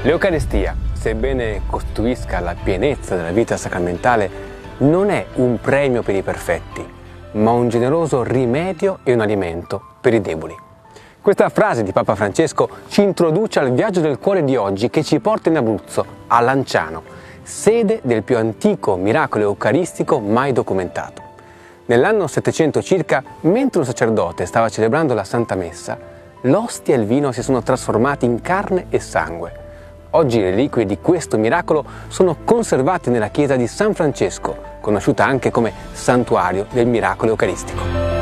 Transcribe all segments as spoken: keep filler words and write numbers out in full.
L'Eucaristia, sebbene costituisca la pienezza della vita sacramentale, non è un premio per i perfetti, ma un generoso rimedio e un alimento per i deboli. Questa frase di Papa Francesco ci introduce al viaggio del cuore di oggi che ci porta in Abruzzo, a Lanciano, sede del più antico miracolo eucaristico mai documentato. Nell'anno settecento circa, mentre un sacerdote stava celebrando la Santa Messa, l'ostia e il vino si sono trasformati in carne e sangue. Oggi le reliquie di questo miracolo sono conservate nella chiesa di San Francesco, conosciuta anche come Santuario del Miracolo Eucaristico.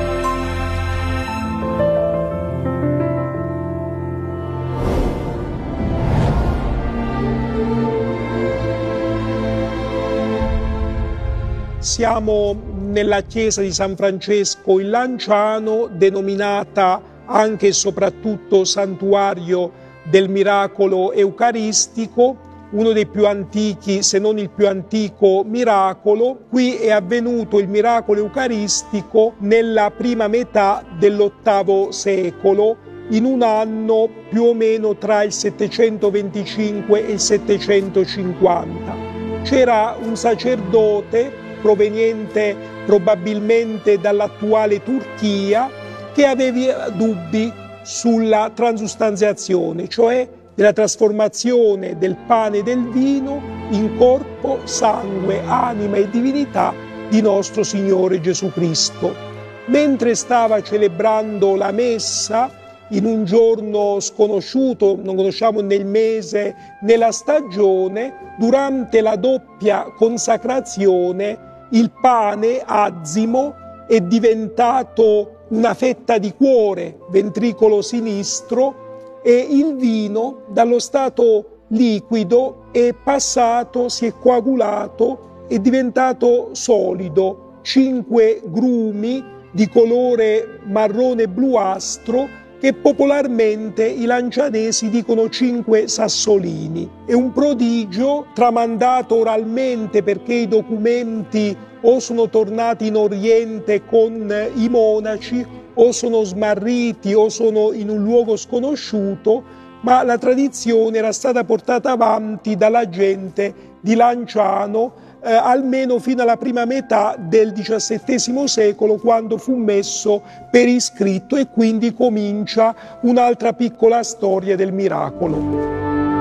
Siamo nella chiesa di San Francesco in Lanciano, denominata anche e soprattutto Santuario del Miracolo Eucaristico, uno dei più antichi, se non il più antico miracolo. Qui è avvenuto il miracolo eucaristico nella prima metà dell'ottavo secolo, in un anno più o meno tra il settecentoventicinque e il settecentocinquanta. C'era un sacerdote proveniente probabilmente dall'attuale Turchia che aveva dubbi sulla transustanziazione, cioè della trasformazione del pane e del vino in corpo, sangue, anima e divinità di nostro Signore Gesù Cristo. Mentre stava celebrando la messa, in un giorno sconosciuto, non conosciamo né il mese né la stagione, durante la doppia consacrazione il pane azimo è diventato una fetta di cuore, ventricolo sinistro, e il vino dallo stato liquido è passato, si è coagulato, è diventato solido, cinque grumi di colore marrone bluastro che popolarmente i lancianesi dicono cinque sassolini. È un prodigio tramandato oralmente perché i documenti o sono tornati in Oriente con i monaci o sono smarriti o sono in un luogo sconosciuto, ma la tradizione era stata portata avanti dalla gente di Lanciano eh, almeno fino alla prima metà del diciassettesimo secolo, quando fu messo per iscritto, e quindi comincia un'altra piccola storia del miracolo.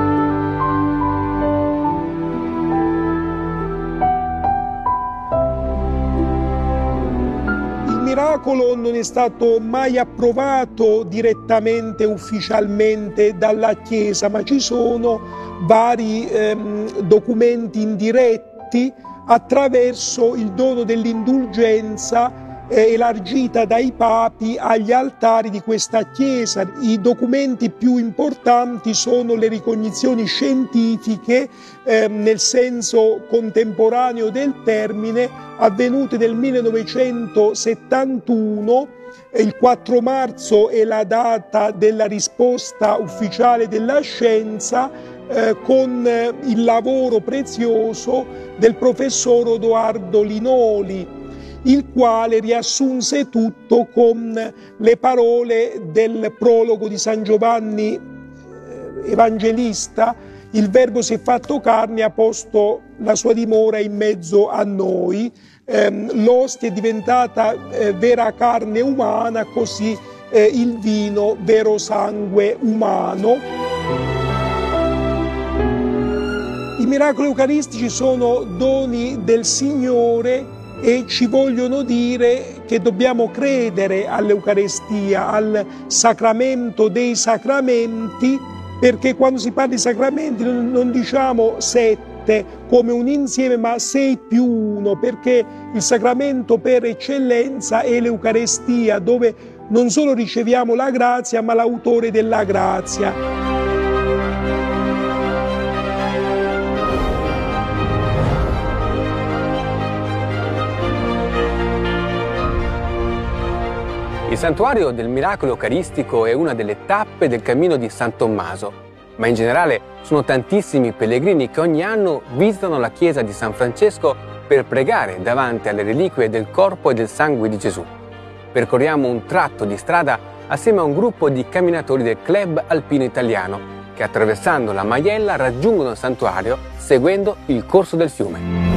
Il miracolo non è stato mai approvato direttamente, ufficialmente dalla Chiesa, ma ci sono vari ehm, documenti indiretti attraverso il dono dell'indulgenza eh, elargita dai papi agli altari di questa Chiesa. I documenti più importanti sono le ricognizioni scientifiche, eh, nel senso contemporaneo del termine, avvenute nel millenovecentosettantuno. Il quattro marzo è la data della risposta ufficiale della scienza, eh, con eh, il lavoro prezioso del professor Odoardo Linoli, il quale riassunse tutto con le parole del prologo di San Giovanni eh, Evangelista: il Verbo si è fatto carne e ha posto la sua dimora in mezzo a noi. Eh, l'ostia è diventata eh, vera carne umana, così eh, il vino vero sangue umano. I miracoli eucaristici sono doni del Signore e ci vogliono dire che dobbiamo credere all'Eucaristia, al sacramento dei sacramenti, perché quando si parla di sacramenti non, non diciamo sette come un insieme, ma sei più uno, perché il sacramento per eccellenza è l'Eucaristia, dove non solo riceviamo la grazia, ma l'autore della grazia. Il Santuario del Miracolo Eucaristico è una delle tappe del cammino di San Tommaso, ma in generale sono tantissimi pellegrini che ogni anno visitano la chiesa di San Francesco per pregare davanti alle reliquie del corpo e del sangue di Gesù. Percorriamo un tratto di strada assieme a un gruppo di camminatori del Club Alpino Italiano che attraversando la Maiella raggiungono il santuario seguendo il corso del fiume.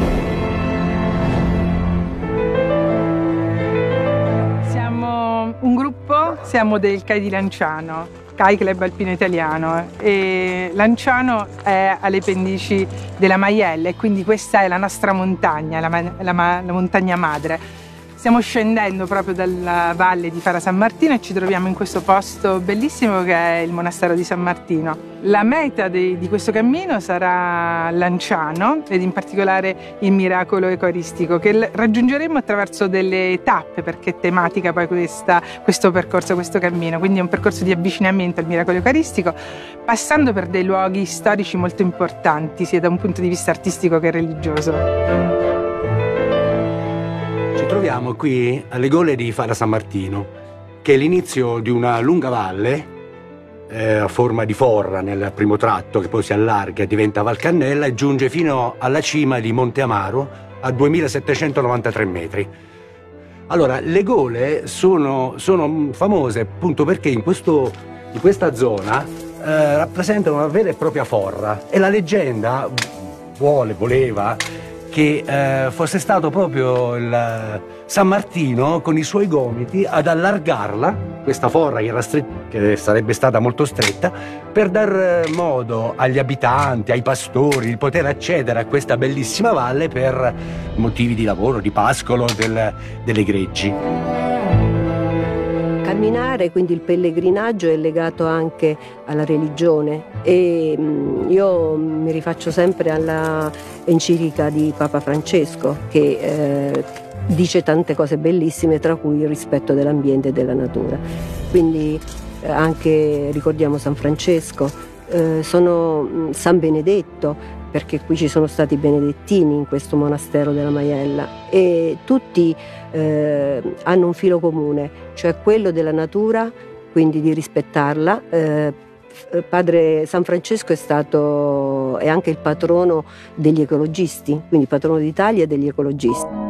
Siamo un gruppo, siamo del C A I di Lanciano, C A I Club Alpino Italiano, e Lanciano è alle pendici della Maiella e quindi questa è la nostra montagna, la, la, la montagna madre. Stiamo scendendo proprio dalla valle di Fara San Martino e ci troviamo in questo posto bellissimo che è il monastero di San Martino. La meta di, di questo cammino sarà Lanciano ed in particolare il miracolo eucaristico che raggiungeremo attraverso delle tappe, perché è tematica poi questa, questo percorso, questo cammino, quindi è un percorso di avvicinamento al miracolo eucaristico, passando per dei luoghi storici molto importanti sia da un punto di vista artistico che religioso. Ci troviamo qui alle gole di Fara San Martino, che è l'inizio di una lunga valle eh, a forma di forra nel primo tratto, che poi si allarga e diventa Val Cannella e giunge fino alla cima di Monte Amaro a duemilasettecentonovantatré metri. Allora, le gole sono, sono famose appunto perché in, questo, in questa zona eh, rappresentano una vera e propria forra e la leggenda vuole, voleva che eh, fosse stato proprio il San Martino con i suoi gomiti ad allargarla, questa forra che, era che sarebbe stata molto stretta, per dar modo agli abitanti, ai pastori di poter accedere a questa bellissima valle per motivi di lavoro, di pascolo del, delle greggi. Camminare, quindi il pellegrinaggio, è legato anche alla religione e io mi rifaccio sempre alla enciclica di Papa Francesco che eh, dice tante cose bellissime, tra cui il rispetto dell'ambiente e della natura. Quindi eh, anche ricordiamo San Francesco, eh, sono San Benedetto, perché qui ci sono stati benedettini in questo monastero della Maiella e tutti eh, hanno un filo comune, cioè quello della natura, quindi di rispettarla. Eh, Padre San Francesco è stato è anche il patrono degli ecologisti, quindi patrono d'Italia e degli ecologisti.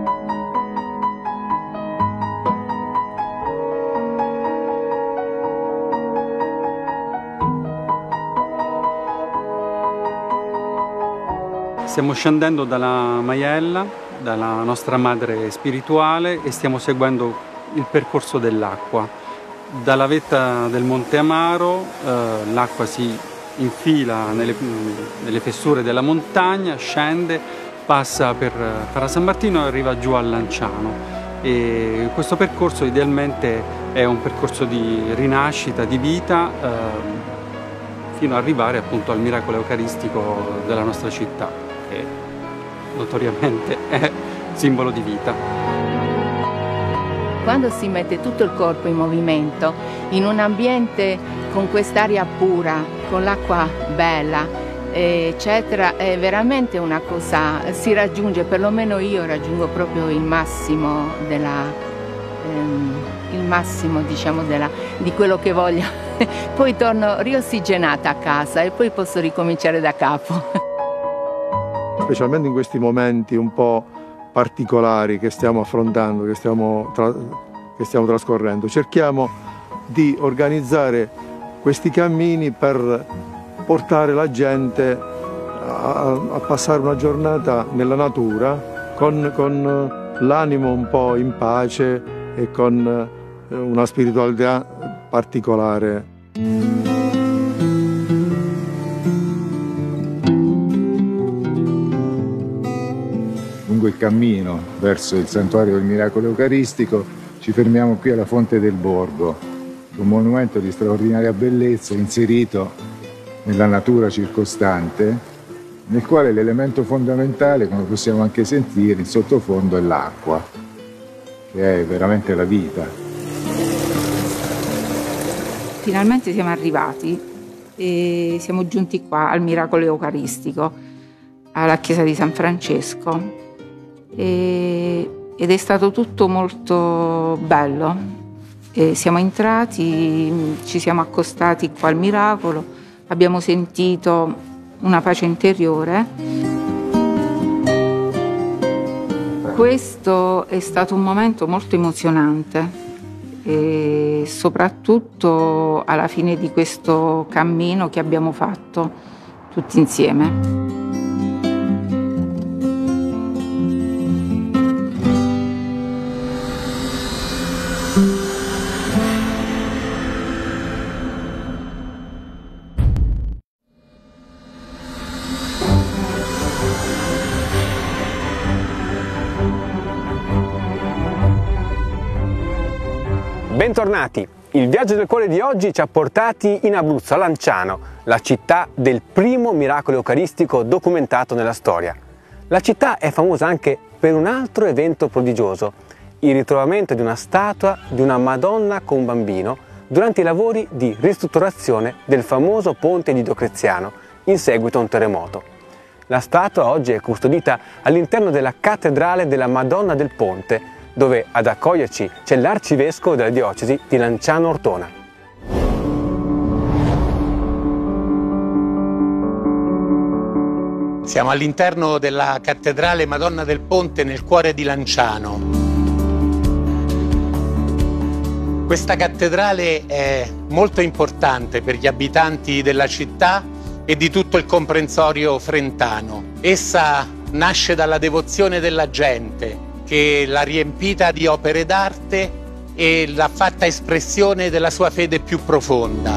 Stiamo scendendo dalla Maiella, dalla nostra madre spirituale, e stiamo seguendo il percorso dell'acqua. Dalla vetta del Monte Amaro eh, l'acqua si infila nelle, nelle fessure della montagna, scende, passa per Fara San Martino e arriva giù a Lanciano. E questo percorso idealmente è un percorso di rinascita, di vita, eh, fino ad arrivare appunto al miracolo eucaristico della nostra città, che notoriamente è simbolo di vita. Quando si mette tutto il corpo in movimento, in un ambiente con quest'aria pura, con l'acqua bella, eccetera, è veramente una cosa, si raggiunge, perlomeno io raggiungo proprio il massimo della, ehm, il massimo diciamo della, di quello che voglio. Poi torno riossigenata a casa e poi posso ricominciare da capo. Specialmente in questi momenti un po' particolari che stiamo affrontando, che stiamo, tra, che stiamo trascorrendo, cerchiamo di organizzare questi cammini per portare la gente a, a passare una giornata nella natura con, con l'animo un po' in pace e con una spiritualità particolare. Lungo il cammino verso il santuario del miracolo eucaristico ci fermiamo qui alla Fonte del Borgo, un monumento di straordinaria bellezza inserito nella natura circostante, nel quale l'elemento fondamentale, come possiamo anche sentire in sottofondo, è l'acqua, che è veramente la vita. Finalmente siamo arrivati e siamo giunti qua al miracolo eucaristico, alla chiesa di San Francesco. E, ed è stato tutto molto bello. E siamo entrati, ci siamo accostati qua al miracolo, abbiamo sentito una pace interiore. Questo è stato un momento molto emozionante e soprattutto alla fine di questo cammino che abbiamo fatto tutti insieme. Bentornati! Il viaggio del cuore di oggi ci ha portati in Abruzzo, a Lanciano, la città del primo miracolo eucaristico documentato nella storia. La città è famosa anche per un altro evento prodigioso, il ritrovamento di una statua di una Madonna con un bambino durante i lavori di ristrutturazione del famoso ponte di Diocleziano in seguito a un terremoto. La statua oggi è custodita all'interno della cattedrale della Madonna del Ponte, dove ad accoglierci c'è l'arcivescovo della diocesi di Lanciano Ortona. Siamo all'interno della cattedrale Madonna del Ponte nel cuore di Lanciano. Questa cattedrale è molto importante per gli abitanti della città e di tutto il comprensorio frentano. Essa nasce dalla devozione della gente, che l'ha riempita di opere d'arte e l'ha fatta espressione della sua fede più profonda.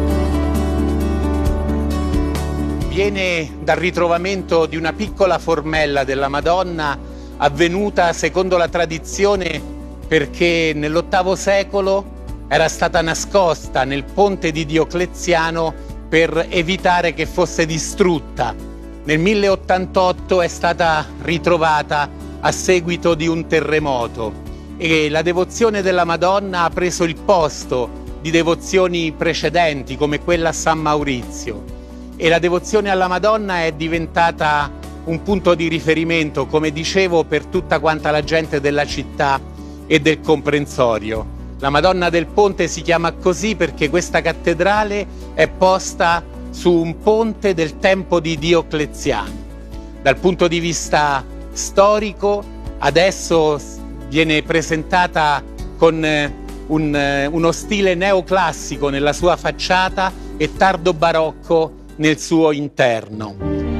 Viene dal ritrovamento di una piccola formella della Madonna avvenuta secondo la tradizione perché nell'ottavo secolo era stata nascosta nel ponte di Diocleziano per evitare che fosse distrutta. Nel mille ottantotto è stata ritrovata a seguito di un terremoto e la devozione della Madonna ha preso il posto di devozioni precedenti come quella a San Maurizio, e la devozione alla Madonna è diventata un punto di riferimento, come dicevo, per tutta quanta la gente della città e del comprensorio. La Madonna del Ponte si chiama così perché questa cattedrale è posta su un ponte del tempo di Diocleziano. Dal punto di vista storico, adesso viene presentata con un, uno stile neoclassico nella sua facciata e tardo barocco nel suo interno.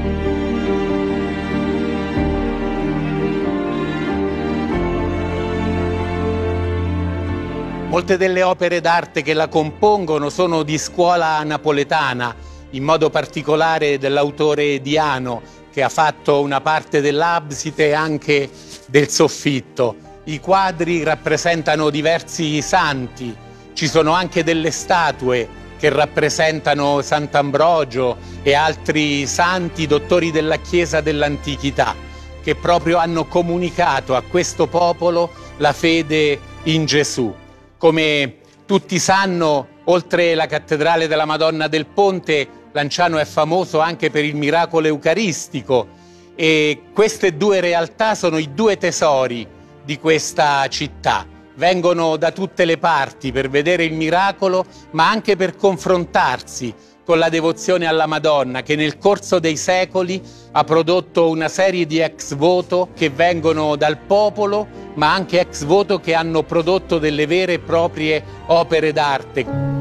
Molte delle opere d'arte che la compongono sono di scuola napoletana, in modo particolare dell'autore Diano, che ha fatto una parte dell'abside e anche del soffitto. I quadri rappresentano diversi santi, ci sono anche delle statue che rappresentano Sant'Ambrogio e altri santi dottori della Chiesa dell'antichità, che proprio hanno comunicato a questo popolo la fede in Gesù. Come tutti sanno, oltre la cattedrale della Madonna del Ponte, Lanciano è famoso anche per il miracolo eucaristico, e queste due realtà sono i due tesori di questa città. Vengono da tutte le parti per vedere il miracolo, ma anche per confrontarsi con la devozione alla Madonna, che nel corso dei secoli ha prodotto una serie di ex voto che vengono dal popolo, ma anche ex voto che hanno prodotto delle vere e proprie opere d'arte.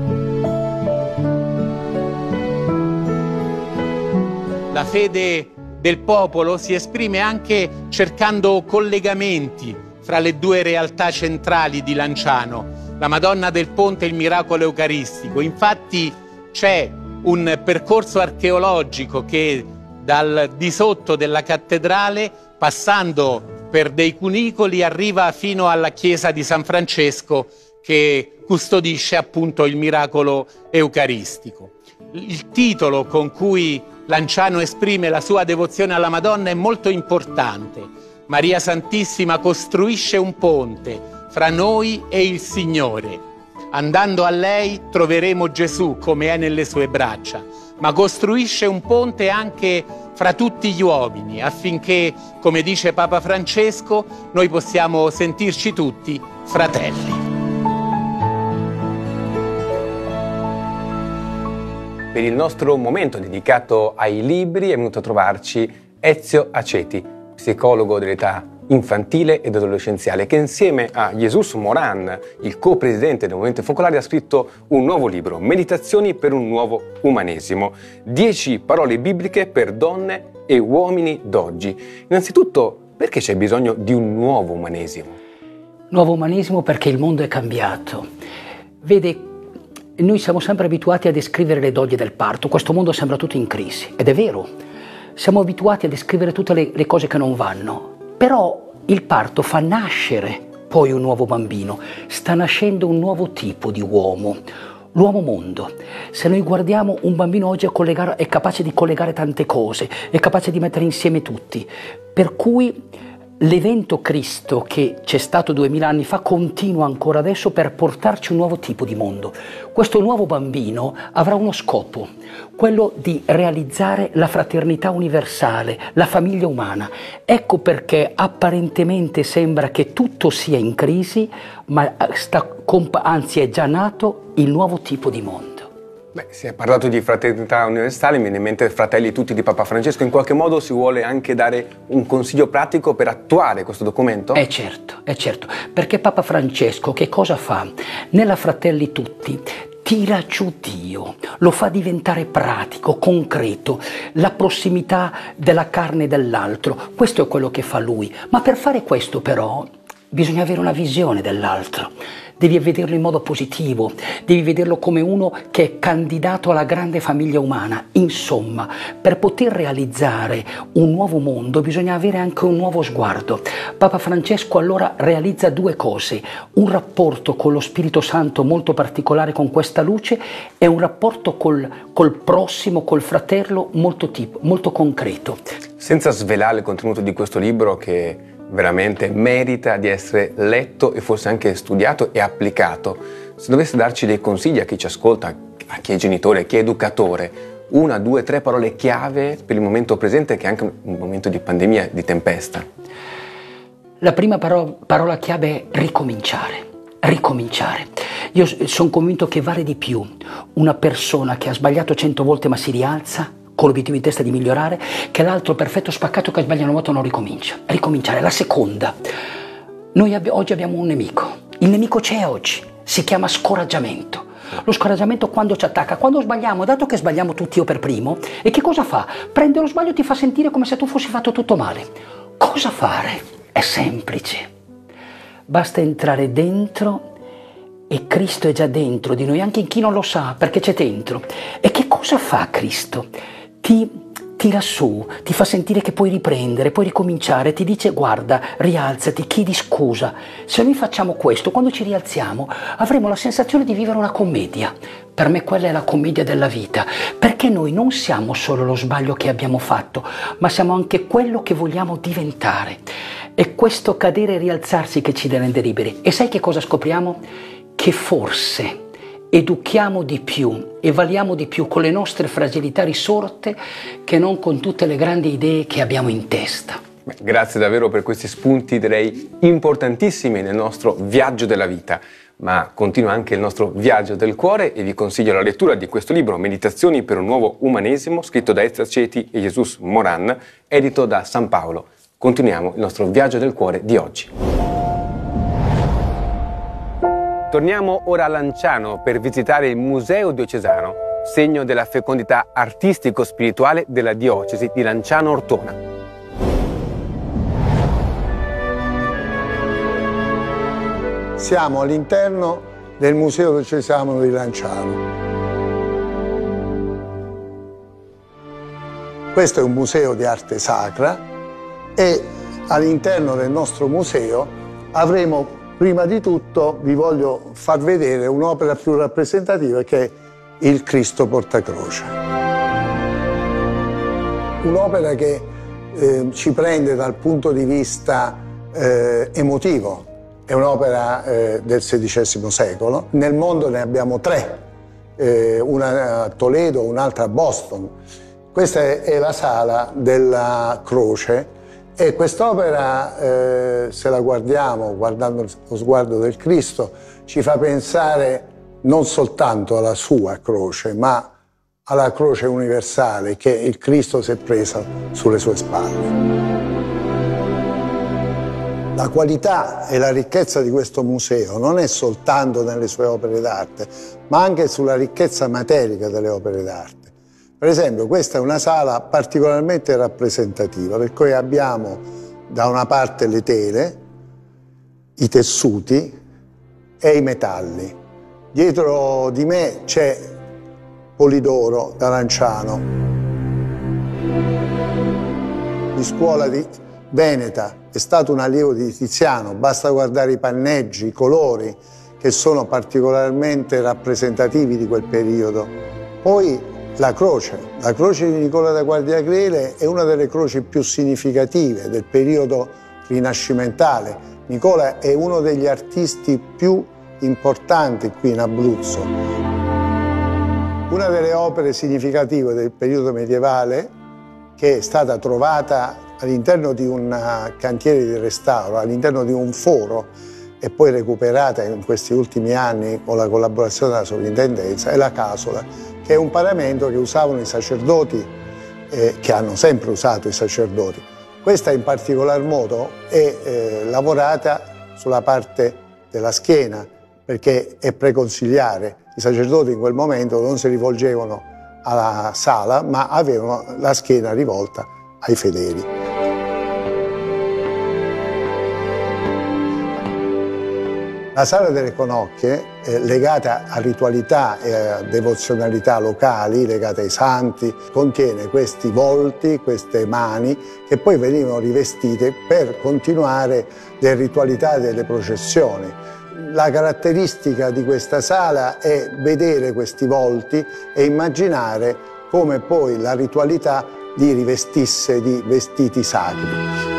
La fede del popolo si esprime anche cercando collegamenti fra le due realtà centrali di Lanciano, la Madonna del Ponte e il miracolo eucaristico. Infatti c'è un percorso archeologico che dal di sotto della cattedrale, passando per dei cunicoli, arriva fino alla chiesa di San Francesco, che custodisce appunto il miracolo eucaristico. Il titolo con cui Lanciano esprime la sua devozione alla Madonna è molto importante. Maria Santissima costruisce un ponte fra noi e il Signore. Andando a lei troveremo Gesù come è nelle sue braccia, ma costruisce un ponte anche fra tutti gli uomini, affinché, come dice Papa Francesco, noi possiamo sentirci tutti fratelli. Per il nostro momento dedicato ai libri è venuto a trovarci Ezio Aceti, psicologo dell'età infantile ed adolescenziale, che insieme a Jesús Morán, il co-presidente del Movimento Focolare, ha scritto un nuovo libro, Meditazioni per un nuovo umanesimo, dieci parole bibliche per donne e uomini d'oggi. Innanzitutto, perché c'è bisogno di un nuovo umanesimo? Nuovo umanesimo perché il mondo è cambiato. Vede, noi siamo sempre abituati a descrivere le doglie del parto, questo mondo sembra tutto in crisi, ed è vero. Siamo abituati a descrivere tutte le, le cose che non vanno. Però il parto fa nascere poi un nuovo bambino, sta nascendo un nuovo tipo di uomo, l'uomo mondo. Se noi guardiamo un bambino oggi è, collegare, è capace di collegare tante cose, è capace di mettere insieme tutti, per cui l'evento Cristo che c'è stato duemila anni fa continua ancora adesso per portarci un nuovo tipo di mondo. Questo nuovo bambino avrà uno scopo, quello di realizzare la fraternità universale, la famiglia umana. Ecco perché apparentemente sembra che tutto sia in crisi, ma sta, anzi è già nato il nuovo tipo di mondo. Beh, si è parlato di fraternità universale, mi viene in mente Fratelli tutti di Papa Francesco. In qualche modo si vuole anche dare un consiglio pratico per attuare questo documento? Eh certo, è certo, perché Papa Francesco che cosa fa? Nella Fratelli tutti tira giù Dio, lo fa diventare pratico, concreto, la prossimità della carne dell'altro. Questo è quello che fa lui, ma per fare questo però bisogna avere una visione dell'altro. Devi vederlo in modo positivo, devi vederlo come uno che è candidato alla grande famiglia umana. Insomma, per poter realizzare un nuovo mondo bisogna avere anche un nuovo sguardo. Papa Francesco allora realizza due cose, un rapporto con lo Spirito Santo molto particolare con questa luce e un rapporto col, col prossimo, col fratello molto, tipo, molto concreto. Senza svelare il contenuto di questo libro che veramente merita di essere letto e forse anche studiato e applicato, se dovesse darci dei consigli a chi ci ascolta, a chi è genitore, a chi è educatore, una, due, tre parole chiave per il momento presente che è anche un momento di pandemia, di tempesta. La prima paro- parola chiave è ricominciare. Ricominciare. Io sono convinto che vale di più una persona che ha sbagliato cento volte ma si rialza con l'obiettivo in testa di migliorare, che l'altro perfetto spaccato che sbaglia una volta non ricomincia. Ricominciare. La seconda, noi abbi- oggi abbiamo un nemico. Il nemico c'è oggi, si chiama scoraggiamento. Lo scoraggiamento quando ci attacca, quando sbagliamo, dato che sbagliamo tutti io per primo, e che cosa fa? Prende lo sbaglio e ti fa sentire come se tu fossi fatto tutto male. Cosa fare? È semplice. Basta entrare dentro e Cristo è già dentro di noi, anche in chi non lo sa, perché c'è dentro. E che cosa fa Cristo? Ti tira su, ti fa sentire che puoi riprendere, puoi ricominciare, ti dice guarda, rialzati, chiedi scusa. Se noi facciamo questo, quando ci rialziamo, avremo la sensazione di vivere una commedia. Per me quella è la commedia della vita, perché noi non siamo solo lo sbaglio che abbiamo fatto, ma siamo anche quello che vogliamo diventare. È questo cadere e rialzarsi che ci rende liberi. E sai che cosa scopriamo? Che forse educhiamo di più e valiamo di più con le nostre fragilità risorte che non con tutte le grandi idee che abbiamo in testa. Beh, grazie davvero per questi spunti, direi importantissimi nel nostro viaggio della vita, ma continua anche il nostro viaggio del cuore e vi consiglio la lettura di questo libro, Meditazioni per un nuovo umanesimo, scritto da Ezra Ceti e Jesús Morán, edito da San Paolo. Continuiamo il nostro viaggio del cuore di oggi. Torniamo ora a Lanciano per visitare il Museo Diocesano, segno della fecondità artistico-spirituale della diocesi di Lanciano-Ortona. Siamo all'interno del Museo Diocesano di Lanciano. Questo è un museo di arte sacra e all'interno del nostro museo avremo, prima di tutto, vi voglio far vedere un'opera più rappresentativa che è il Cristo Portacroce. Un'opera che eh, ci prende dal punto di vista eh, emotivo. È un'opera eh, del sedicesimo secolo. Nel mondo ne abbiamo tre, eh, una a Toledo, un'altra a Boston. Questa è, è la sala della croce. E quest'opera, eh, se la guardiamo, guardando lo sguardo del Cristo, ci fa pensare non soltanto alla sua croce, ma alla croce universale che il Cristo si è presa sulle sue spalle. La qualità e la ricchezza di questo museo non è soltanto nelle sue opere d'arte, ma anche sulla ricchezza materica delle opere d'arte. Per esempio, questa è una sala particolarmente rappresentativa, per cui abbiamo da una parte le tele, i tessuti e i metalli. Dietro di me c'è Polidoro da Lanciano, di scuola di veneta, è stato un allievo di Tiziano, basta guardare i panneggi, i colori che sono particolarmente rappresentativi di quel periodo. Poi la croce, la croce di Nicola da Guardiacrele è una delle croci più significative del periodo rinascimentale. Nicola è uno degli artisti più importanti qui in Abruzzo. Una delle opere significative del periodo medievale, che è stata trovata all'interno di un cantiere di restauro, all'interno di un foro e poi recuperata in questi ultimi anni con la collaborazione della sovrintendenza, è la casola, che è un paramento che usavano i sacerdoti, eh, che hanno sempre usato i sacerdoti. Questa in particolar modo è eh, lavorata sulla parte della schiena, perché è preconsigliare. I sacerdoti in quel momento non si rivolgevano alla sala, ma avevano la schiena rivolta ai fedeli. La Sala delle Conocchie, eh, legata a ritualità e a devozionalità locali, legate ai santi, contiene questi volti, queste mani, che poi venivano rivestite per continuare le ritualità delle processioni. La caratteristica di questa sala è vedere questi volti e immaginare come poi la ritualità li rivestisse di vestiti sacri.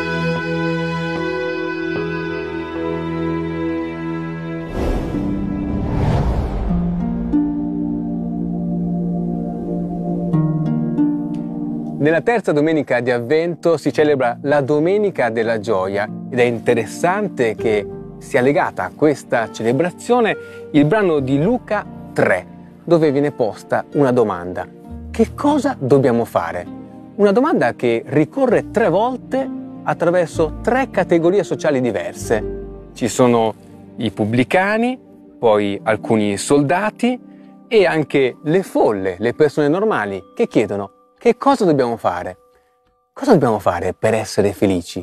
Nella terza domenica di Avvento si celebra la Domenica della Gioia ed è interessante che sia legata a questa celebrazione il brano di Luca tre, dove viene posta una domanda. Che cosa dobbiamo fare? Una domanda che ricorre tre volte attraverso tre categorie sociali diverse. Ci sono i pubblicani, poi alcuni soldati e anche le folle, le persone normali che chiedono: che cosa dobbiamo fare? Cosa dobbiamo fare per essere felici?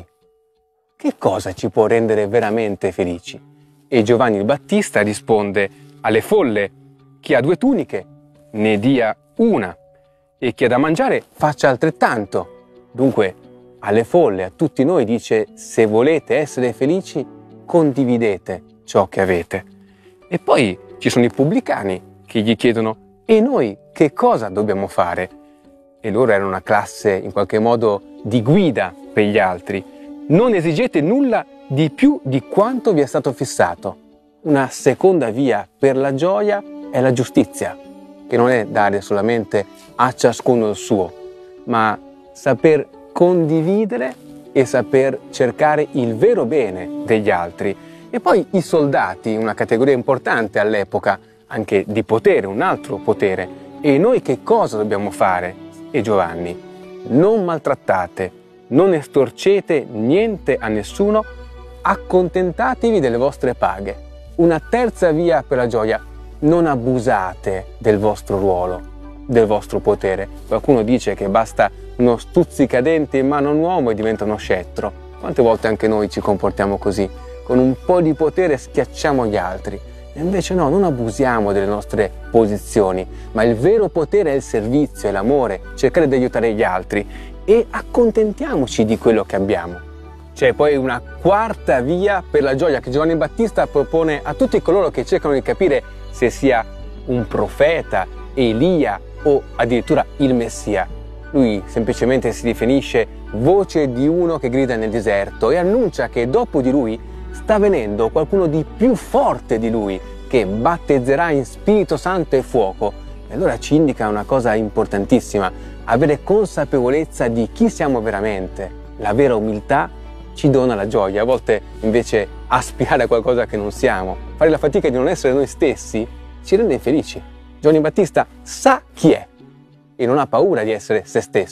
Che cosa ci può rendere veramente felici? E Giovanni il Battista risponde alle folle: chi ha due tuniche ne dia una, e chi ha da mangiare faccia altrettanto. Dunque alle folle, a tutti noi dice: se volete essere felici, condividete ciò che avete. E poi ci sono i pubblicani che gli chiedono: e noi che cosa dobbiamo fare? E loro erano una classe in qualche modo di guida per gli altri. Non esigete nulla di più di quanto vi è stato fissato. Una seconda via per la gioia è la giustizia, che non è dare solamente a ciascuno il suo, ma saper condividere e saper cercare il vero bene degli altri. E poi i soldati, una categoria importante all'epoca, anche di potere, un altro potere. E noi che cosa dobbiamo fare? E Giovanni: non maltrattate, non estorcete niente a nessuno, accontentatevi delle vostre paghe. Una terza via per la gioia: non abusate del vostro ruolo, del vostro potere. Qualcuno dice che basta uno stuzzicadente in mano a un uomo e diventa uno scettro. Quante volte anche noi ci comportiamo così? Con un po' di potere schiacciamo gli altri. E invece no, non abusiamo delle nostre posizioni, ma il vero potere è il servizio, è l'amore, cercare di aiutare gli altri, e accontentiamoci di quello che abbiamo. C'è poi una quarta via per la gioia che Giovanni Battista propone a tutti coloro che cercano di capire se sia un profeta, Elia o addirittura il Messia. Lui semplicemente si definisce voce di uno che grida nel deserto e annuncia che dopo di lui sta venendo qualcuno di più forte di lui, che battezzerà in Spirito Santo e fuoco. E allora ci indica una cosa importantissima: avere consapevolezza di chi siamo veramente. La vera umiltà ci dona la gioia. A volte invece aspirare a qualcosa che non siamo, fare la fatica di non essere noi stessi, ci rende infelici. Giovanni Battista sa chi è e non ha paura di essere se stesso.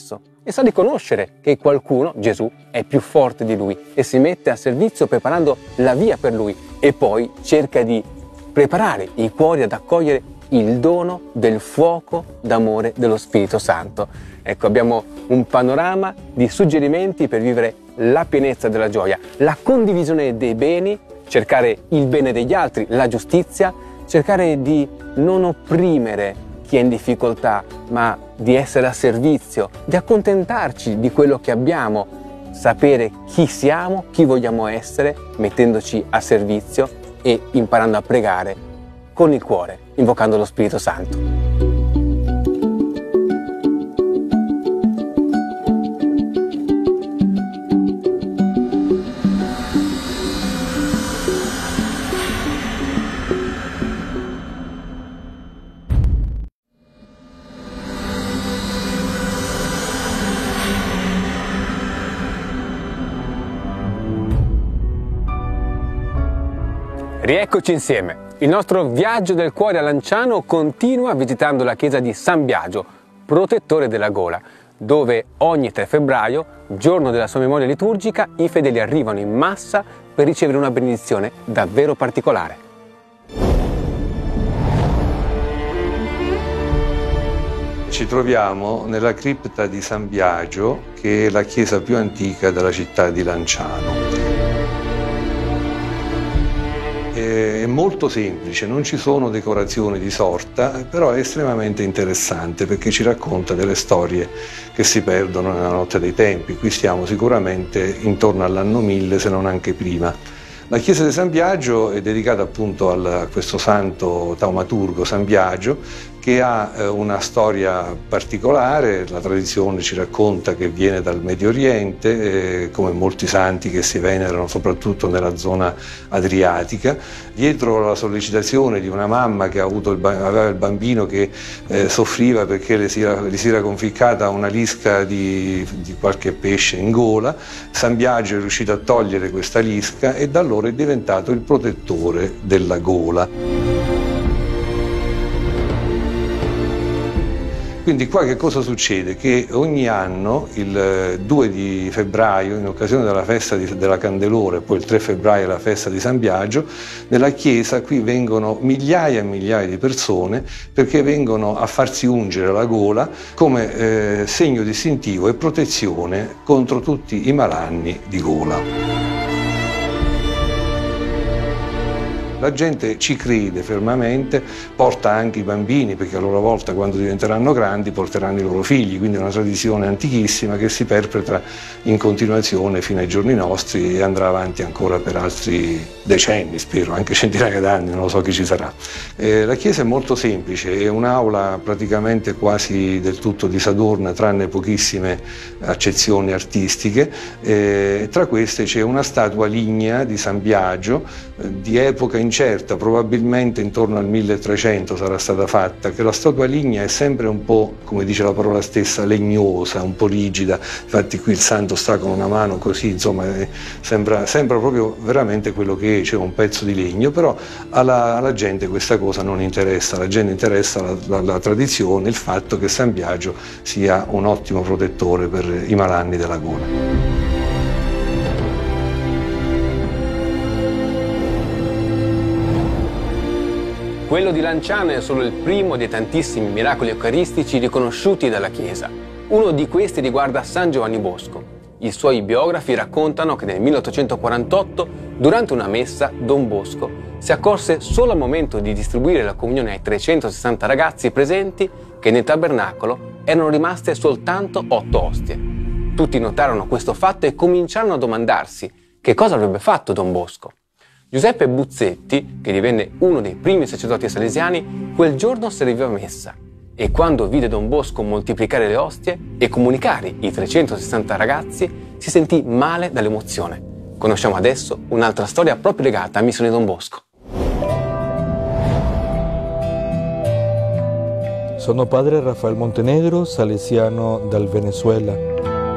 e sa riconoscere che qualcuno, Gesù, è più forte di lui e si mette a servizio preparando la via per lui e poi cerca di preparare i cuori ad accogliere il dono del fuoco d'amore dello Spirito Santo. Ecco, abbiamo un panorama di suggerimenti per vivere la pienezza della gioia, la condivisione dei beni, cercare il bene degli altri, la giustizia, cercare di non opprimere chi è in difficoltà, ma di essere a servizio, di accontentarci di quello che abbiamo, sapere chi siamo, chi vogliamo essere, mettendoci a servizio e imparando a pregare con il cuore, invocando lo Spirito Santo. Rieccoci insieme. Il nostro viaggio del cuore a Lanciano continua visitando la chiesa di San Biagio, protettore della gola, dove ogni tre febbraio, giorno della sua memoria liturgica, i fedeli arrivano in massa per ricevere una benedizione davvero particolare. Ci troviamo nella cripta di San Biagio, che è la chiesa più antica della città di Lanciano. È molto semplice, non ci sono decorazioni di sorta, però è estremamente interessante perché ci racconta delle storie che si perdono nella notte dei tempi. Qui stiamo sicuramente intorno all'anno mille, se non anche prima. La chiesa di San Biagio è dedicata appunto a questo santo taumaturgo San Biagio, che ha eh, una storia particolare. La tradizione ci racconta che viene dal Medio Oriente, eh, come molti santi che si venerano soprattutto nella zona adriatica. Dietro la sollecitazione di una mamma che ha avuto il aveva il bambino che eh, soffriva perché le si, era, le si era conficcata una lisca di, di qualche pesce in gola, San Biagio è riuscito a togliere questa lisca e da allora è diventato il protettore della gola. Quindi qua che cosa succede? Che ogni anno, il due di febbraio, in occasione della festa di, della Candelora, e poi il tre febbraio la festa di San Biagio, nella chiesa qui vengono migliaia e migliaia di persone perché vengono a farsi ungere la gola come eh, segno distintivo e protezione contro tutti i malanni di gola. La gente ci crede fermamente, porta anche i bambini perché a loro volta quando diventeranno grandi porteranno i loro figli, quindi è una tradizione antichissima che si perpetra in continuazione fino ai giorni nostri e andrà avanti ancora per altri decenni, spero, anche centinaia d'anni, non lo so chi ci sarà. Eh, la chiesa è molto semplice, è un'aula praticamente quasi del tutto disadorna tranne pochissime accezioni artistiche, eh, tra queste c'è una statua lignea di San Biagio eh, di epoca incerta, probabilmente intorno al milletrecento sarà stata fatta, che la statua lignea è sempre un po', come dice la parola stessa, legnosa, un po' rigida, infatti qui il santo sta con una mano così, insomma sembra, sembra proprio veramente quello che è, c'è un pezzo di legno, però alla, alla gente questa cosa non interessa, alla gente interessa la, la, la tradizione, il fatto che San Biagio sia un ottimo protettore per i malanni della gola. Quello di Lanciano è solo il primo dei tantissimi miracoli eucaristici riconosciuti dalla Chiesa. Uno di questi riguarda San Giovanni Bosco. I suoi biografi raccontano che nel milleottocentoquarantotto, durante una messa, Don Bosco si accorse solo al momento di distribuire la comunione ai trecentosessanta ragazzi presenti che nel tabernacolo erano rimaste soltanto otto ostie. Tutti notarono questo fatto e cominciarono a domandarsi che cosa avrebbe fatto Don Bosco. Giuseppe Buzzetti, che divenne uno dei primi sacerdoti salesiani, quel giorno serviva messa e quando vide Don Bosco moltiplicare le ostie e comunicare i trecentosessanta ragazzi, si sentì male dall'emozione. Conosciamo adesso un'altra storia proprio legata a Missione Don Bosco. Sono padre Rafael Montenegro, salesiano dal Venezuela.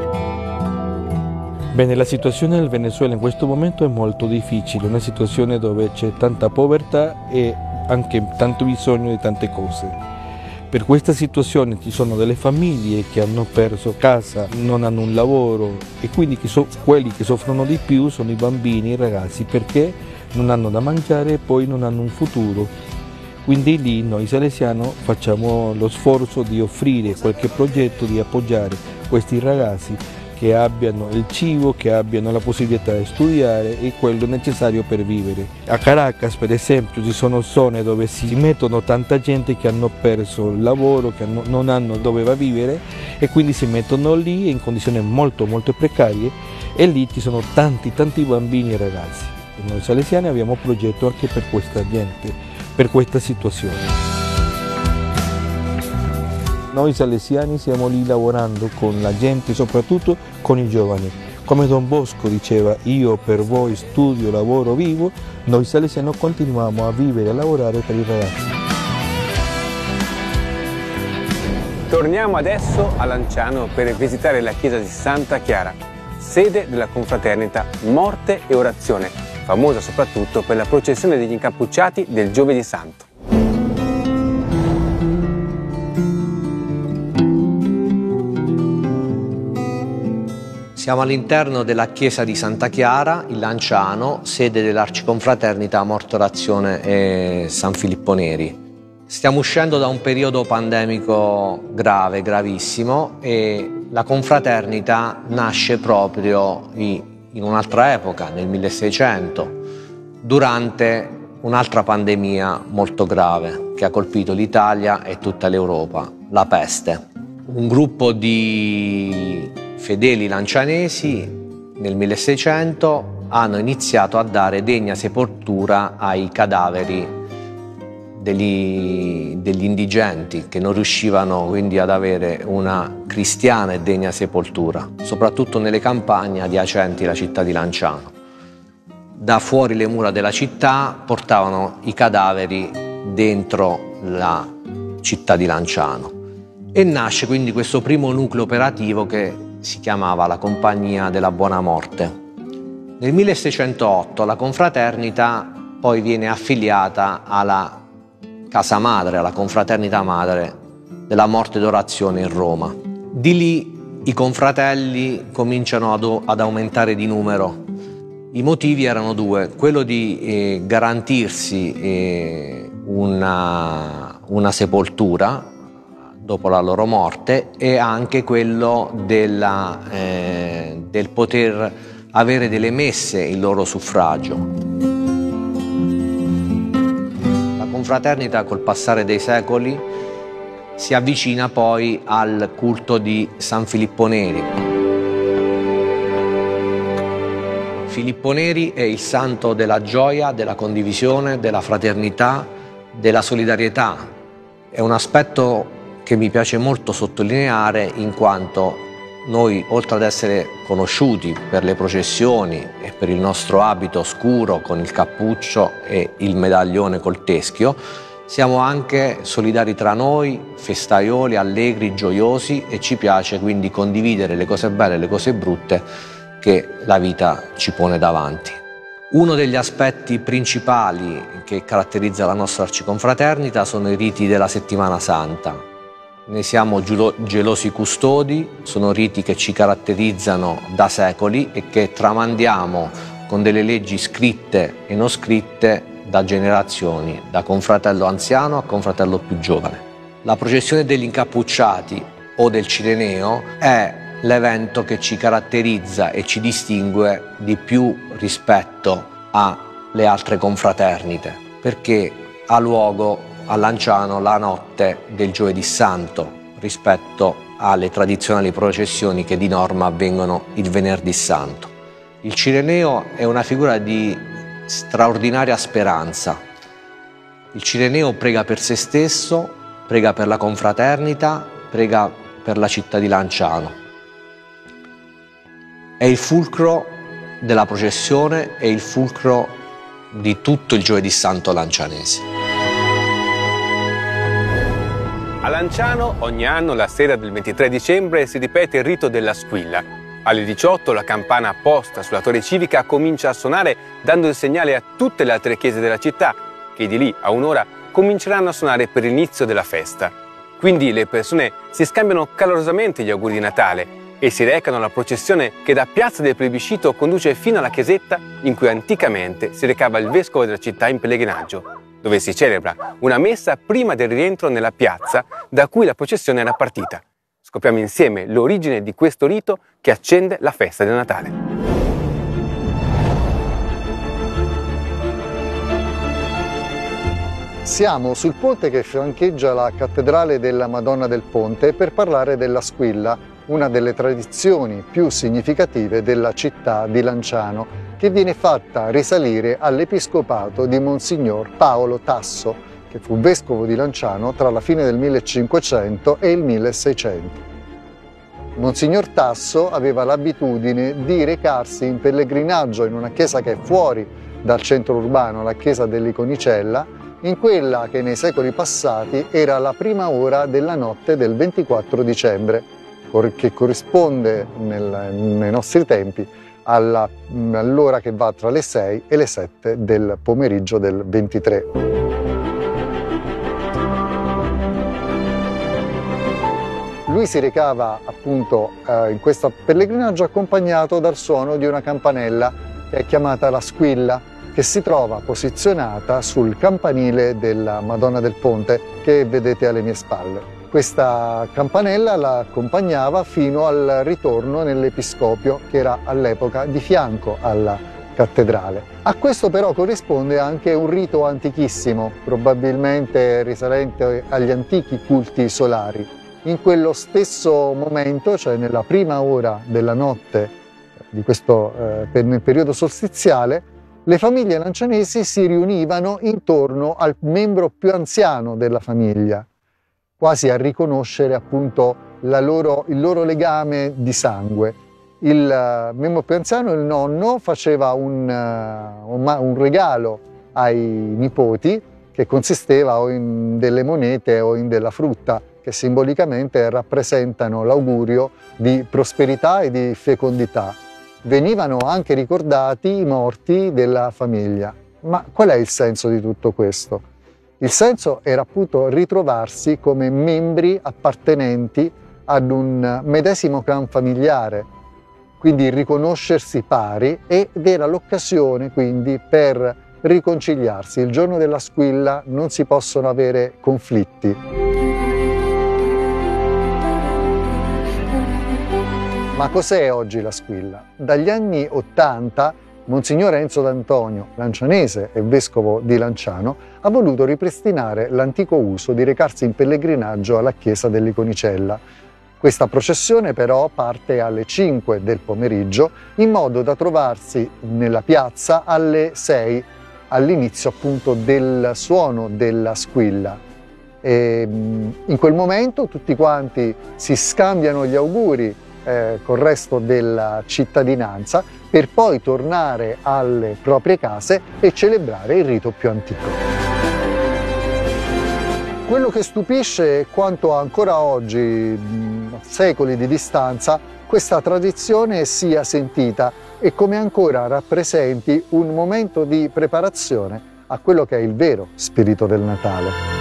Bene, la situazione nel Venezuela in questo momento è molto difficile, una situazione dove c'è tanta povertà e anche tanto bisogno di tante cose. Per questa situazione ci sono delle famiglie che hanno perso casa, non hanno un lavoro e quindi che so, quelli che soffrono di più sono i bambini, i ragazzi, perché non hanno da mangiare e poi non hanno un futuro. Quindi lì noi salesiani facciamo lo sforzo di offrire qualche progetto, di appoggiare questi ragazzi che abbiano il cibo, che abbiano la possibilità di studiare e quello necessario per vivere. A Caracas, per esempio, ci sono zone dove si mettono tanta gente che hanno perso il lavoro, che hanno, non hanno dove vivere e quindi si mettono lì in condizioni molto molto precarie e lì ci sono tanti tanti bambini e ragazzi. E noi salesiani abbiamo un progetto anche per questa gente, per questa situazione. Noi salesiani siamo lì lavorando con la gente, soprattutto con i giovani. Come Don Bosco diceva, io per voi studio, lavoro, vivo, noi salesiani continuiamo a vivere e a lavorare per i ragazzi. Torniamo adesso a Lanciano per visitare la chiesa di Santa Chiara, sede della confraternita Morte e Orazione, famosa soprattutto per la processione degli incappucciati del Giovedì Santo. Siamo all'interno della chiesa di Santa Chiara, in Lanciano, sede dell'Arciconfraternita Morte Orazione e San Filippo Neri. Stiamo uscendo da un periodo pandemico grave, gravissimo, e la confraternita nasce proprio in un'altra epoca, nel milleseicento, durante un'altra pandemia molto grave che ha colpito l'Italia e tutta l'Europa, la peste. Un gruppo di fedeli lancianesi nel milleseicento hanno iniziato a dare degna sepoltura ai cadaveri degli, degli indigenti che non riuscivano quindi ad avere una cristiana e degna sepoltura, soprattutto nelle campagne adiacenti alla città di Lanciano. Da fuori le mura della città portavano i cadaveri dentro la città di Lanciano e nasce quindi questo primo nucleo operativo che si chiamava la Compagnia della Buona Morte. Nel milleseicentotto la confraternita poi viene affiliata alla casa madre, alla confraternita madre della Morte d'Orazione in Roma. Di lì i confratelli cominciano ad, ad aumentare di numero. I motivi erano due: quello di eh, garantirsi eh, una, una sepoltura dopo la loro morte e anche quello della, eh, del poter avere delle messe in loro suffragio. La confraternita col passare dei secoli si avvicina poi al culto di San Filippo Neri. Filippo Neri è il santo della gioia, della condivisione, della fraternità, della solidarietà. È un aspetto che mi piace molto sottolineare, in quanto noi, oltre ad essere conosciuti per le processioni e per il nostro abito scuro con il cappuccio e il medaglione col teschio, siamo anche solidari tra noi, festaioli, allegri, gioiosi, e ci piace quindi condividere le cose belle e le cose brutte che la vita ci pone davanti. Uno degli aspetti principali che caratterizza la nostra arciconfraternita sono i riti della Settimana Santa. Ne siamo gelosi custodi, sono riti che ci caratterizzano da secoli e che tramandiamo con delle leggi scritte e non scritte da generazioni, da confratello anziano a confratello più giovane. La processione degli incappucciati o del Cireneo è l'evento che ci caratterizza e ci distingue di più rispetto alle altre confraternite, perché ha luogo a Lanciano la notte del Giovedì Santo rispetto alle tradizionali processioni che di norma avvengono il Venerdì Santo. Il Cireneo è una figura di straordinaria speranza. Il Cireneo prega per se stesso, prega per la confraternita, prega per la città di Lanciano. È il fulcro della processione, è il fulcro di tutto il Giovedì Santo lancianese. A Lanciano ogni anno la sera del ventitré dicembre si ripete il rito della squilla. Alle diciotto la campana posta sulla torre civica comincia a suonare, dando il segnale a tutte le altre chiese della città, che di lì a un'ora cominceranno a suonare per l'inizio della festa. Quindi le persone si scambiano calorosamente gli auguri di Natale e si recano alla processione che da Piazza del Plebiscito conduce fino alla chiesetta in cui anticamente si recava il vescovo della città in pellegrinaggio, dove si celebra una messa prima del rientro nella piazza da cui la processione era partita. Scopriamo insieme l'origine di questo rito che accende la festa del Natale. Siamo sul ponte che fiancheggia la cattedrale della Madonna del Ponte per parlare della squilla, una delle tradizioni più significative della città di Lanciano, che viene fatta risalire all'episcopato di Monsignor Paolo Tasso, che fu vescovo di Lanciano tra la fine del millecinquecento e il milleseicento. Monsignor Tasso aveva l'abitudine di recarsi in pellegrinaggio in una chiesa che è fuori dal centro urbano, la chiesa dell'Iconicella, in quella che nei secoli passati era la prima ora della notte del ventiquattro dicembre, che corrisponde nel, nei nostri tempi alla, all'ora che va tra le sei e le sette del pomeriggio del ventitré. Lui si recava appunto eh, in questo pellegrinaggio accompagnato dal suono di una campanella che è chiamata la squilla, che si trova posizionata sul campanile della Madonna del Ponte che vedete alle mie spalle. Questa campanella la accompagnava fino al ritorno nell'episcopio che era all'epoca di fianco alla cattedrale. A questo però corrisponde anche un rito antichissimo, probabilmente risalente agli antichi culti solari. In quello stesso momento, cioè nella prima ora della notte di questo, eh, nel periodo solstiziale, le famiglie lancianesi si riunivano intorno al membro più anziano della famiglia, quasi a riconoscere appunto la loro, il loro legame di sangue. Il membro più anziano, il nonno, faceva un, un regalo ai nipoti che consisteva o in delle monete o in della frutta, che simbolicamente rappresentano l'augurio di prosperità e di fecondità. Venivano anche ricordati i morti della famiglia. Ma qual è il senso di tutto questo? Il senso era appunto ritrovarsi come membri appartenenti ad un medesimo clan familiare, quindi riconoscersi pari, ed era l'occasione quindi per riconciliarsi. Il giorno della squilla non si possono avere conflitti. Ma cos'è oggi la squilla? Dagli anni ottanta Monsignor Enzo D'Antonio, lancianese e vescovo di Lanciano, ha voluto ripristinare l'antico uso di recarsi in pellegrinaggio alla chiesa dell'Iconicella. Questa processione però parte alle cinque del pomeriggio in modo da trovarsi nella piazza alle sei, all'inizio appunto del suono della squilla. E in quel momento tutti quanti si scambiano gli auguri Eh, col resto della cittadinanza per poi tornare alle proprie case e celebrare il rito più antico. Quello che stupisce è quanto ancora oggi, a secoli di distanza, questa tradizione sia sentita e come ancora rappresenti un momento di preparazione a quello che è il vero spirito del Natale.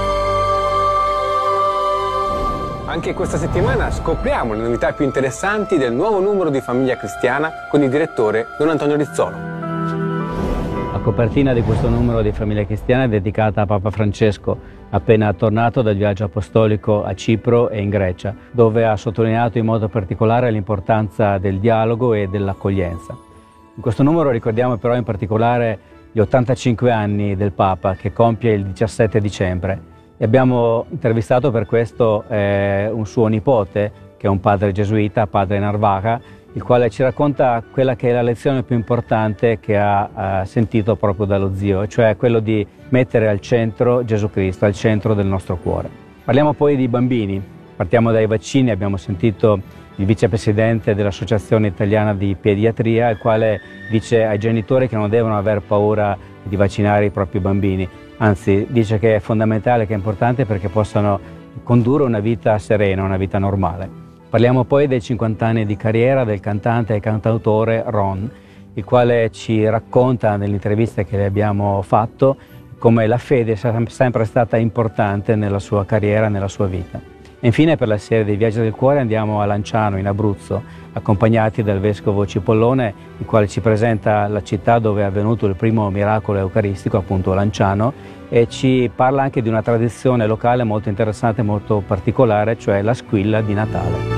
Anche questa settimana scopriamo le novità più interessanti del nuovo numero di Famiglia Cristiana con il direttore Don Antonio Rizzolo. La copertina di questo numero di Famiglia Cristiana è dedicata a Papa Francesco, appena tornato dal viaggio apostolico a Cipro e in Grecia, dove ha sottolineato in modo particolare l'importanza del dialogo e dell'accoglienza. In questo numero ricordiamo però in particolare gli ottantacinque anni del Papa, che compie il diciassette dicembre. E abbiamo intervistato per questo eh, un suo nipote, che è un padre gesuita, padre Narvaja, il quale ci racconta quella che è la lezione più importante che ha eh, sentito proprio dallo zio, cioè quello di mettere al centro Gesù Cristo, al centro del nostro cuore. Parliamo poi di bambini, partiamo dai vaccini. Abbiamo sentito il vicepresidente dell'Associazione Italiana di Pediatria, il quale dice ai genitori che non devono aver paura di vaccinare i propri bambini. Anzi, dice che è fondamentale, che è importante perché possano condurre una vita serena, una vita normale. Parliamo poi dei cinquanta anni di carriera del cantante e cantautore Ron, il quale ci racconta nelle interviste che le abbiamo fatto come la fede sia sempre stata importante nella sua carriera, nella sua vita. E infine per la serie dei Viaggi del Cuore andiamo a Lanciano in Abruzzo, accompagnati dal Vescovo Cipollone, il quale ci presenta la città dove è avvenuto il primo miracolo eucaristico, appunto Lanciano, e ci parla anche di una tradizione locale molto interessante e molto particolare, cioè la squilla di Natale.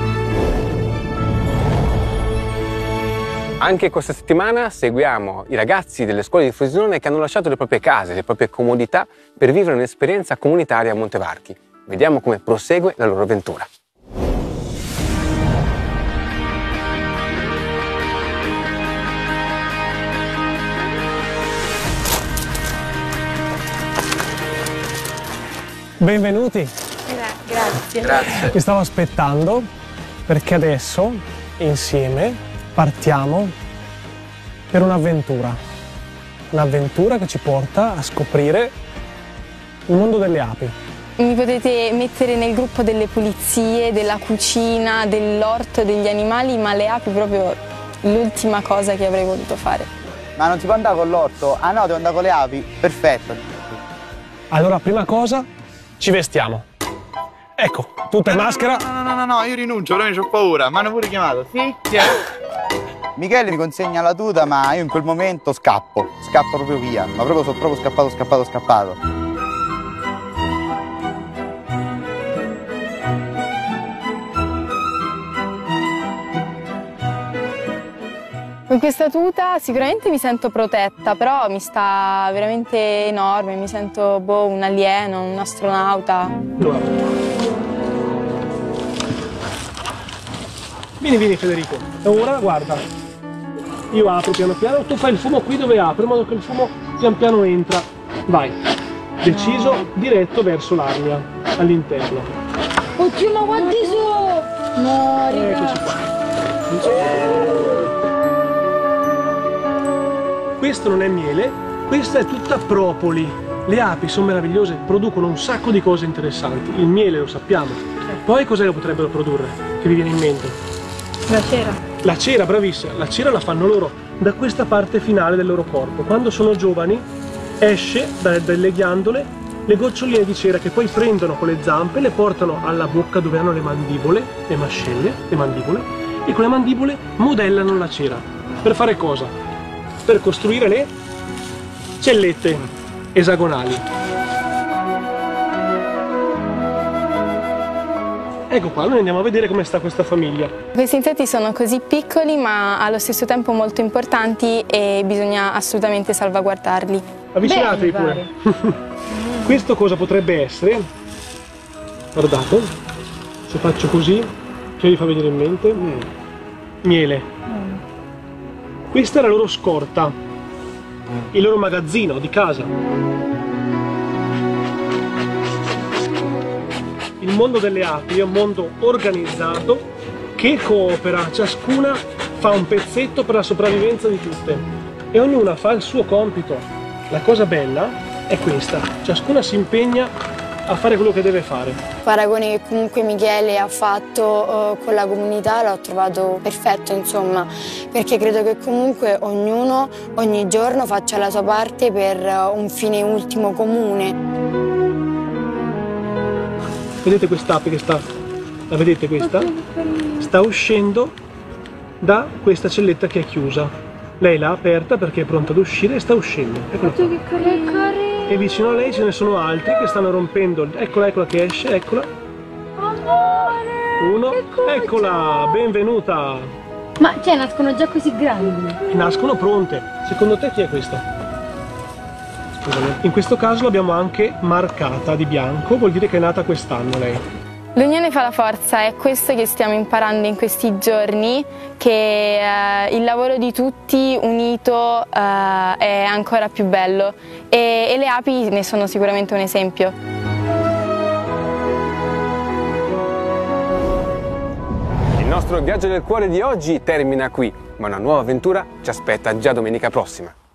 Anche questa settimana seguiamo i ragazzi delle scuole di Frosinone che hanno lasciato le proprie case, le proprie comodità per vivere un'esperienza comunitaria a Montevarchi. Vediamo come prosegue la loro avventura. Benvenuti. Grazie. Grazie. Vi stavo aspettando perché adesso insieme partiamo per un'avventura. Un'avventura che ci porta a scoprire il mondo delle api. Mi potete mettere nel gruppo delle pulizie, della cucina, dell'orto, degli animali, ma le api proprio l'ultima cosa che avrei voluto fare. Ma non si può andare con l'orto? Ah no, devo andare con le api? Perfetto. Allora, prima cosa, ci vestiamo. Ecco, tutta in maschera. No, no, no, no, no, io rinuncio, però ho paura. Mi hanno pure chiamato. Sì? Sì. Michele mi consegna la tuta, ma io in quel momento scappo. Scappo proprio via. Ma proprio sono proprio scappato, scappato, scappato. Con questa tuta sicuramente mi sento protetta, però mi sta veramente enorme, mi sento boh, un alieno, un astronauta. Vieni, vieni Federico. E ora guarda, io apro piano piano, tu fai il fumo qui dove apro, in modo che il fumo pian piano entra. Vai, deciso, no. Diretto verso l'arnia, all'interno. Oddio, ma quanti sono? No, raga. Eccoci qua. Questo non è miele, questa è tutta propoli. Le api sono meravigliose, producono un sacco di cose interessanti. Il miele lo sappiamo. Poi cos'è che potrebbero produrre? Che vi viene in mente? La cera. La cera, bravissima. La cera la fanno loro da questa parte finale del loro corpo. Quando sono giovani esce da, dalle ghiandole le goccioline di cera che poi prendono con le zampe, le portano alla bocca dove hanno le mandibole, le mascelle, le mandibole, e con le mandibole modellano la cera. Per fare cosa? Per costruire le cellette esagonali. Ecco qua, noi andiamo a vedere come sta questa famiglia. Questi insetti sono così piccoli ma allo stesso tempo molto importanti e bisogna assolutamente salvaguardarli. Avvicinatevi pure. Questo cosa potrebbe essere? Guardate, se faccio così, che vi fa venire in mente? Mm. Miele. Mm. Questa è la loro scorta, il loro magazzino di casa. Il mondo delle api è un mondo organizzato che coopera, ciascuna fa un pezzetto per la sopravvivenza di tutte e ognuna fa il suo compito. La cosa bella è questa, ciascuna si impegna a fare quello che deve fare. Il paragone che comunque Michele ha fatto uh, con la comunità l'ho trovato perfetto, insomma, perché credo che comunque ognuno ogni giorno faccia la sua parte per uh, un fine ultimo comune. Vedete quest'ape che sta, la vedete questa? Sta uscendo da questa celletta che è chiusa. Lei l'ha aperta perché è pronta ad uscire e sta uscendo. Eccola qua. Che carino. E vicino a lei ce ne sono altri che stanno rompendo. Eccola, eccola che esce, eccola. Amore! Uno, eccola, benvenuta. Ma cioè nascono già così grandi? Nascono pronte. Secondo te chi è questa? Scusami. In questo caso l'abbiamo anche marcata di bianco, vuol dire che è nata quest'anno lei. L'unione fa la forza, è questo che stiamo imparando in questi giorni, che eh, il lavoro di tutti unito eh, è ancora più bello e, e le api ne sono sicuramente un esempio. Il nostro viaggio del cuore di oggi termina qui, ma una nuova avventura ci aspetta già domenica prossima.